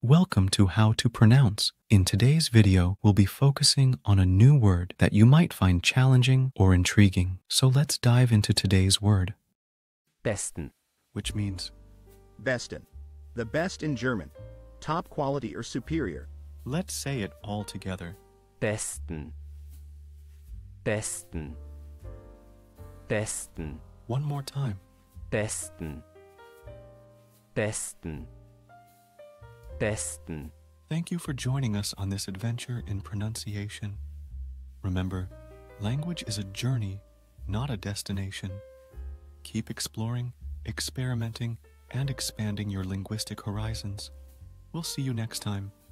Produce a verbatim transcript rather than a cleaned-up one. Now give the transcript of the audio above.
Welcome to How to Pronounce. In today's video, we'll be focusing on a new word that you might find challenging or intriguing. So let's dive into today's word, Besten. which means Besten. The best in German. Top quality or superior. let's say it all together. Besten. Besten. Besten. One more time. Besten. Besten. Besten. Thank you for joining us on this adventure in pronunciation. Remember, language is a journey, not a destination. Keep exploring, experimenting, and expanding your linguistic horizons. We'll see you next time.